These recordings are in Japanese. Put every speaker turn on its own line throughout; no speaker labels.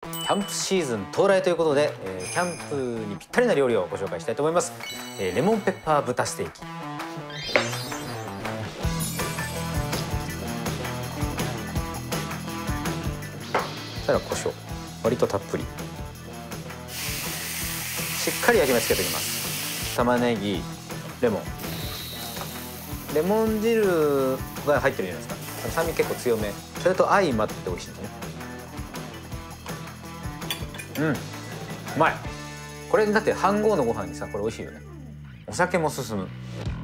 キャンプシーズン到来ということで、キャンプにぴったりな料理をご紹介したいと思います。レモンペッパー豚ステーキ。そしたら胡椒割とたっぷり、しっかり焼き目つけておきます。玉ねぎ、レモン汁が入ってるじゃないですか。酸味結構強め、それと相まって美味しいんですね。うまい。これだって飯盒のご飯にさ、これ美味しいよね。お酒も進む。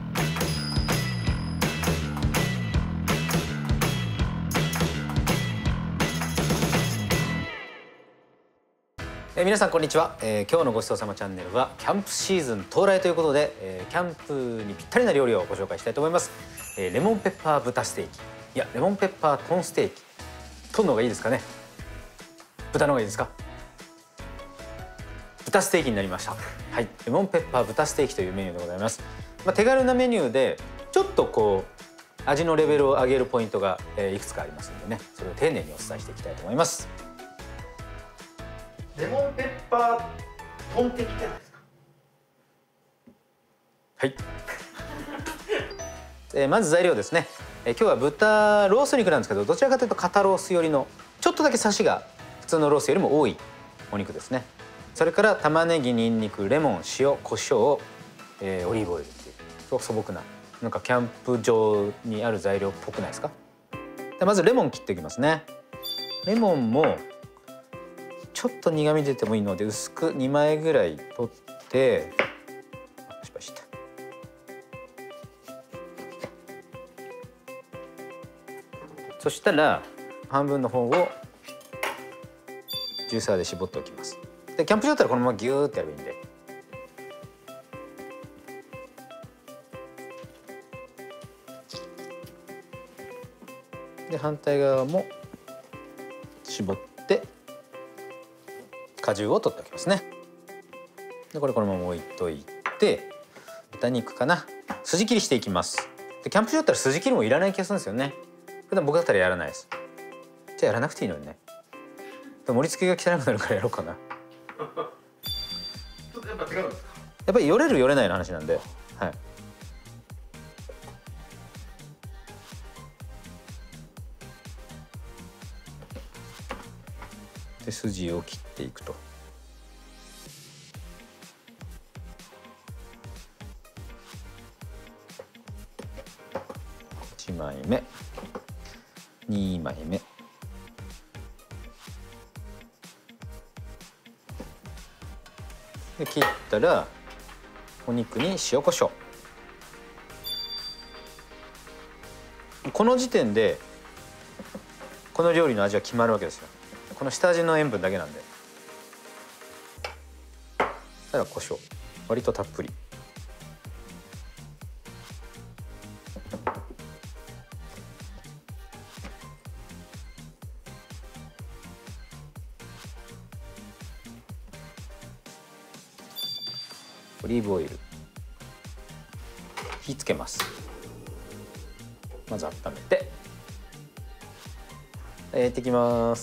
皆さんこんにちは。今日のごちそうさまチャンネルはキャンプシーズン到来ということで、キャンプにぴったりな料理をご紹介したいと思います。レモンペッパー豚ステーキ、いやレモンペッパートンステーキ、トンの方がいいですかね、豚の方がいいですか。豚ステーキになりました。はい、レモンペッパー豚ステーキというメニューでございます。手軽なメニューでちょっとこう味のレベルを上げるポイントがいくつかありますのでね、それを丁寧にお伝えしていきたいと思います。
レモンペッパートンテキって何ですか？
はい。まず材料ですね。今日は豚ロース肉なんですけど、どちらかというと肩ロース寄りのちょっとだけサシが普通のロースよりも多いお肉ですね。それから玉ねぎ、にんにく、レモン、塩、胡椒、オリーブオイルっていうすごく素朴な、なんかキャンプ場にある材料っぽくないですか。でまずレモン切っていきますね。レモンもちょっと苦み出てもいいので薄く2枚ぐらい取ってパシパシと。そしたら半分の方をジューサーで絞っておきます。でキャンプ場だったらこのままギューってやればいいんで。で反対側も絞って果汁を取っておきますね。でこれこのまま置いといて、豚肉かな、筋切りしていきます。でキャンプ場だったら筋切りもいらない気がするんですよね。普段僕だったらやらないです。じゃあやらなくていいのにね。盛り付けが汚くなるからやろうかな。
ちょっとやっぱ違うんですか？
やっぱりよれるよれないの話なんで、はい。で筋を切っていくと。1枚目、2枚目。で切ったらお肉に塩コショウ。この時点でこの料理の味は決まるわけですよ。この下味の塩分だけなんで。そしたら胡椒割とたっぷり。オリーブオイル、火つけます。まず温めて焼いていきます。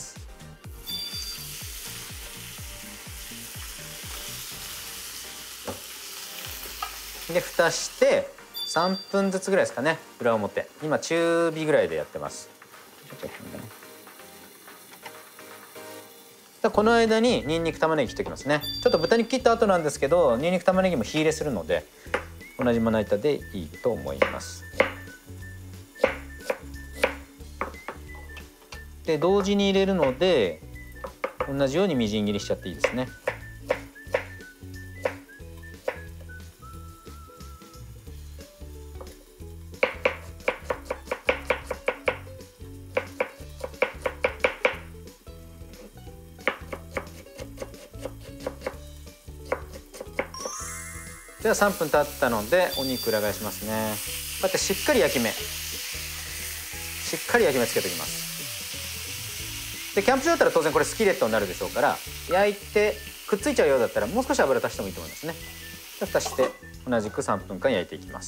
で蓋して3分ずつぐらいですかね、裏表。今中火ぐらいでやってます。この間ににんにく、玉ねぎ切っておきますね。ちょっと豚肉切った後なんですけど、にんにく、玉ねぎも火入れするので同じまな板でいいと思います。で同時に入れるので同じようにみじん切りしちゃっていいですね。では3分経ったのでお肉裏返しますね。こうやってしっかり焼き目つけておきます。でキャンプ場だったら当然これスキレットになるでしょうから、焼いてくっついちゃうようだったらもう少し油足してもいいと思いますね。で蓋して同じく3分間焼いていきます。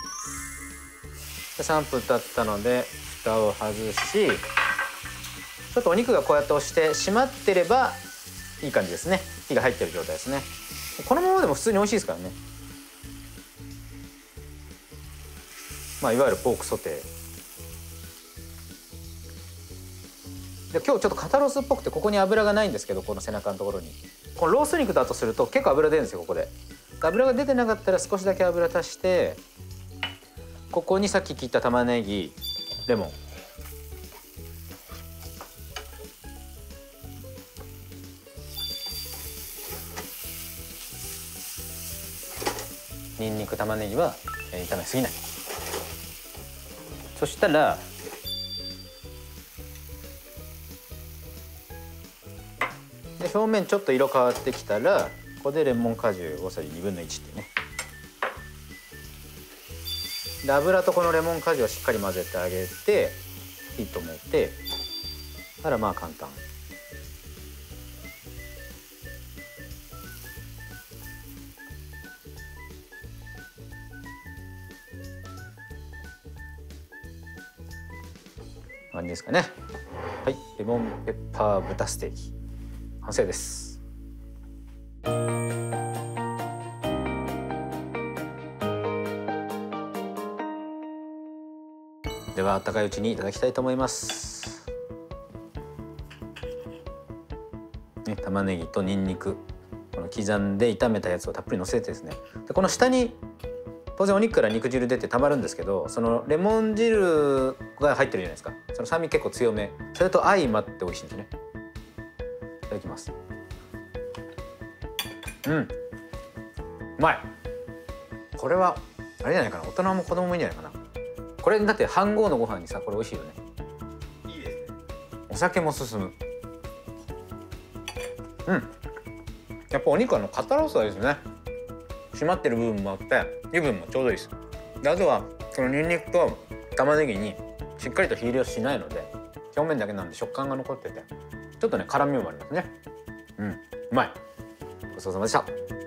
で3分経ったので蓋を外し、 ちょっとお肉がこうやって押して締まってればいい感じですね。火が入ってる状態ですね。このままでも普通に美味しいですからね。まあいわゆるポークソテーで、今日ちょっと肩ロースっぽくてここに油がないんですけど、この背中のところにこのロース肉だとすると結構油出るんですよ。ここで油が出てなかったら少しだけ油足して、ここにさっき切った玉ねぎ、レモン、にんにく、玉ねぎは炒めすぎない。そしたらで表面ちょっと色変わってきたら、ここでレモン果汁大さじ1/2っていうね。で油とこのレモン果汁をしっかり混ぜてあげて火止めて、たらまあ簡単。感じですかね。はい、レモンペッパー豚ステーキ完成です。では温かいうちにいただきたいと思います。ね、玉ねぎとニンニク、この刻んで炒めたやつをたっぷりのせてですね。でこの下に当然お肉から肉汁出てたまるんですけど、そのレモン汁が入ってるじゃないですか。その酸味結構強め、それと相まって美味しいんですね。いただきます。うん、うまい。これはあれじゃないかな、大人も子供もいいんじゃないかな。これだって飯盒のご飯にさ、これ美味しいよね。
いいですね。
お酒も進む。うん、やっぱお肉肩ロースがいいですね。締まってる部分もあって油分もちょうどいいです。であとはこのニンニクと玉ねぎにしっかりと火入れをしないので、表面だけなんで食感が残っててちょっとね辛みもありますね。うん、うまい。ごちそうさまでした。